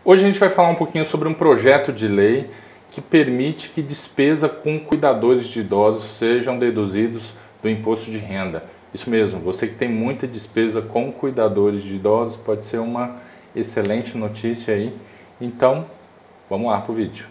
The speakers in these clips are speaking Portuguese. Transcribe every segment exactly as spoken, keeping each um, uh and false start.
Hoje a gente vai falar um pouquinho sobre um projeto de lei que permite que despesa com cuidadores de idosos sejam deduzidos do imposto de renda. Isso mesmo, você que tem muita despesa com cuidadores de idosos, pode ser uma excelente notícia aí. Então, vamos lá para o vídeo.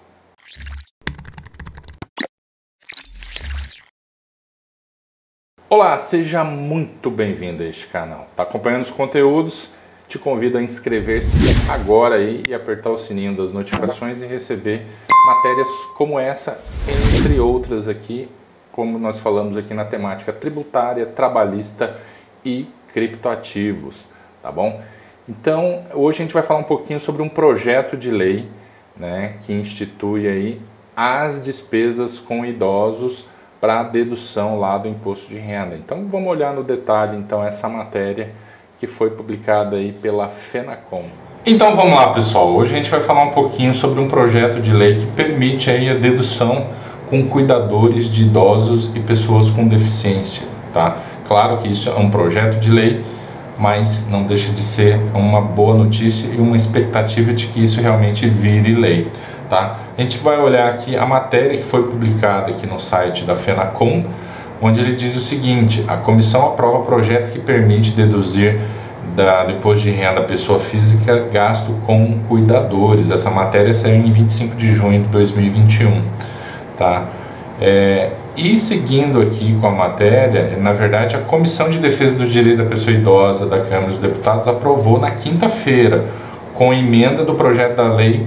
Olá, seja muito bem-vindo a este canal. Está acompanhando os conteúdos? Te convido a inscrever-se agora aí e apertar o sininho das notificações e receber matérias como essa, entre outras aqui, como nós falamos aqui na temática tributária, trabalhista e criptoativos, tá bom? Então, hoje a gente vai falar um pouquinho sobre um projeto de lei, né, que institui aí as despesas com idosos para dedução lá do imposto de renda. Então, vamos olhar no detalhe então essa matéria que foi publicada aí pela FENACOM. Então vamos lá, pessoal, hoje a gente vai falar um pouquinho sobre um projeto de lei que permite aí a dedução com cuidadores de idosos e pessoas com deficiência, tá? Claro que isso é um projeto de lei, mas não deixa de ser uma boa notícia e uma expectativa de que isso realmente vire lei, tá? A gente vai olhar aqui a matéria que foi publicada aqui no site da FENACOM, onde ele diz o seguinte: a comissão aprova projeto que permite deduzir da, do imposto de renda da pessoa física gasto com cuidadores. Essa matéria saiu em vinte e cinco de junho de dois mil e vinte e um, tá? É, e seguindo aqui com a matéria, na verdade a Comissão de Defesa do Direito da Pessoa Idosa da Câmara dos Deputados aprovou na quinta-feira, com emenda do projeto da lei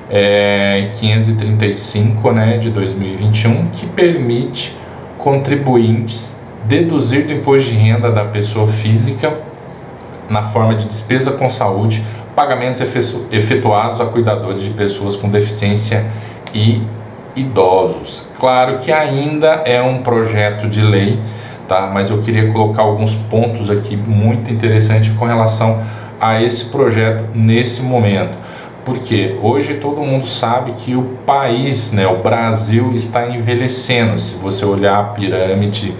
é, quinhentos e trinta e cinco, né, de dois mil e vinte e um, que permite contribuintes deduzir do imposto de renda da pessoa física na forma de despesa com saúde, pagamentos efetuados a cuidadores de pessoas com deficiência e idosos. Claro que ainda é um projeto de lei, tá? Mas eu queria colocar alguns pontos aqui muito interessantes com relação a esse projeto nesse momento. Porque hoje todo mundo sabe que o país, né, o Brasil está envelhecendo. Se você olhar a pirâmide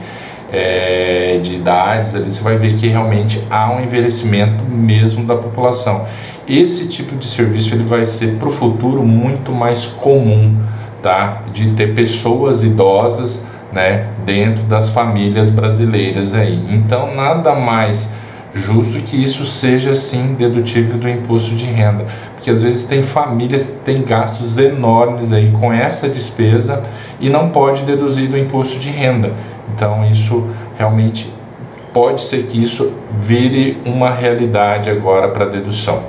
é, de idades, ali você vai ver que realmente há um envelhecimento mesmo da população. Esse tipo de serviço ele vai ser para o futuro muito mais comum, tá? De ter pessoas idosas, né, dentro das famílias brasileiras aí. Então nada mais justo que isso seja sim dedutível do imposto de renda, porque às vezes tem famílias que têm gastos enormes aí com essa despesa e não pode deduzir do imposto de renda. Então isso realmente pode ser que isso vire uma realidade agora para dedução.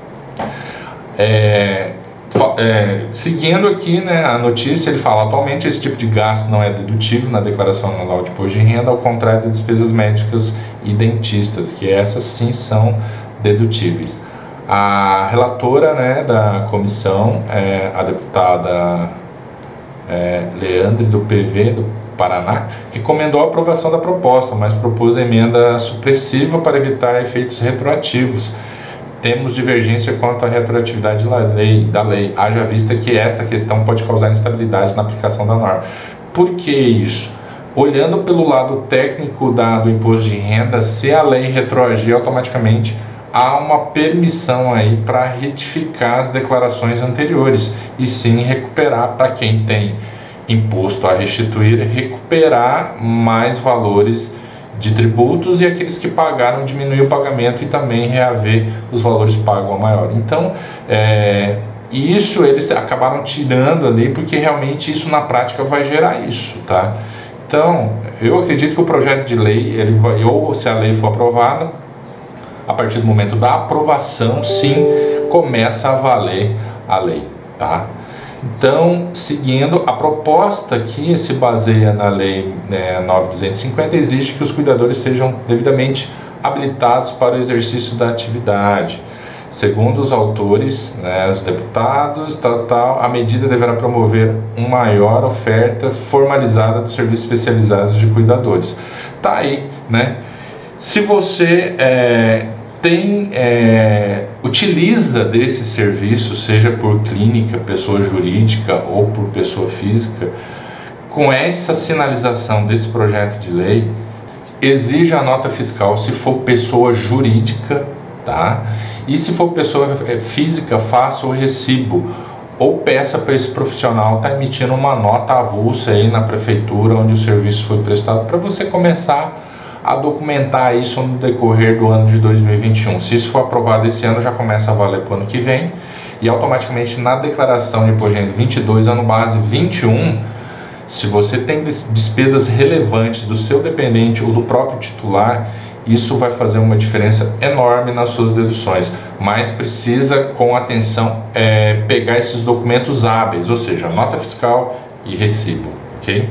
É, é, seguindo aqui, né, a notícia, ele fala: atualmente esse tipo de gasto não é dedutível na declaração anual de imposto de renda, ao contrário das despesas médicas e dentistas, que essas sim são dedutíveis. A relatora, né, da comissão, é, a deputada é, Leandre, do P V do Paraná, recomendou a aprovação da proposta, mas propôs a emenda supressiva para evitar efeitos retroativos. Temos divergência quanto à retroatividade da lei, da lei, haja vista que esta questão pode causar instabilidade na aplicação da norma. Por que isso? Olhando pelo lado técnico da, do imposto de renda, se a lei retroagir automaticamente, há uma permissão aí para retificar as declarações anteriores e sim recuperar, para quem tem imposto a restituir, recuperar mais valores de tributos, e aqueles que pagaram diminuir o pagamento e também reaver os valores pagos a maior. Então, é, isso eles acabaram tirando ali, porque realmente isso na prática vai gerar isso, tá? Então, eu acredito que o projeto de lei, ele vai, ou se a lei for aprovada, a partir do momento da aprovação, sim, começa a valer a lei, tá? Então, seguindo, a proposta aqui se baseia na lei né, nove mil duzentos e cinquenta, exige que os cuidadores sejam devidamente habilitados para o exercício da atividade. Segundo os autores, né, os deputados, tal, tal, a medida deverá promover uma maior oferta formalizada dos serviços especializados de cuidadores. Tá aí, né? Se você é, tem, é, utiliza desse serviço, seja por clínica, pessoa jurídica ou por pessoa física, com essa sinalização desse projeto de lei, exige a nota fiscal se for pessoa jurídica tá? E se for pessoa física, faça o recibo ou peça para esse profissional estar tá emitindo uma nota avulsa aí na prefeitura onde o serviço foi prestado, para você começar a documentar isso no decorrer do ano de dois mil e vinte e um. Se isso for aprovado esse ano, já começa a valer para o ano que vem, e automaticamente na declaração de imposto de renda vinte e dois, ano base vinte e um, se você tem despesas relevantes do seu dependente ou do próprio titular, isso vai fazer uma diferença enorme nas suas deduções, mas precisa, com atenção, é, pegar esses documentos hábeis, ou seja, nota fiscal e recibo, ok?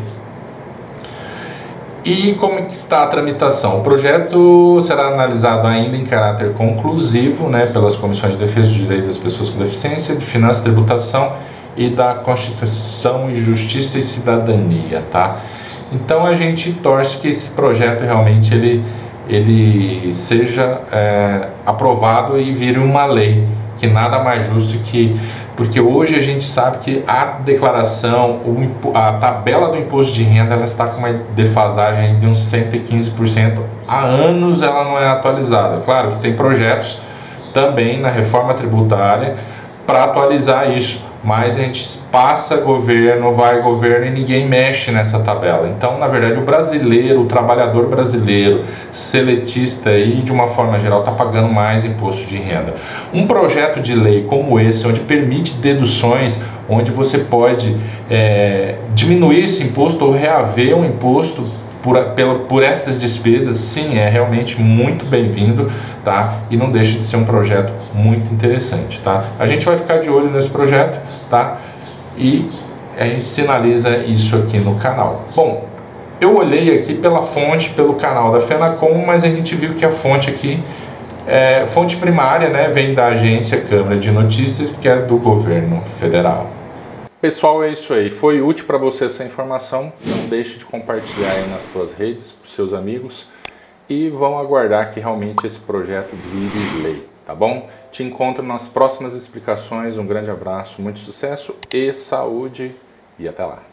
E como que está a tramitação? O projeto será analisado ainda em caráter conclusivo, né, pelas comissões de defesa dos direitos das pessoas com deficiência, de finanças, tributação e da Constituição e Justiça e Cidadania, tá? Então a gente torce que esse projeto realmente ele, ele seja é, aprovado e vire uma lei, que nada mais justo que... Porque hoje a gente sabe que a declaração, a tabela do imposto de renda, ela está com uma defasagem de uns cento e quinze por cento. Há anos ela não é atualizada. Claro que tem projetos também na reforma tributária para atualizar isso, mas a gente passa governo, vai governo e ninguém mexe nessa tabela. Então, na verdade, o brasileiro, o trabalhador brasileiro, seletista e de uma forma geral, está pagando mais imposto de renda. Um projeto de lei como esse, onde permite deduções, onde você pode é, diminuir esse imposto ou reaver um imposto Por, pela, por estas despesas, sim, é realmente muito bem-vindo, tá? E não deixa de ser um projeto muito interessante, tá? A gente vai ficar de olho nesse projeto, tá? E a gente sinaliza isso aqui no canal. Bom, eu olhei aqui pela fonte, pelo canal da FENACOM, mas a gente viu que a fonte aqui, é, fonte primária, né, vem da agência Câmara de Notícias, que é do governo federal. Pessoal, é isso aí. Foi útil para você essa informação? Não deixe de compartilhar aí nas suas redes, para os seus amigos, e vão aguardar que realmente esse projeto vire lei, tá bom? Te encontro nas próximas explicações. Um grande abraço, muito sucesso e saúde, e até lá.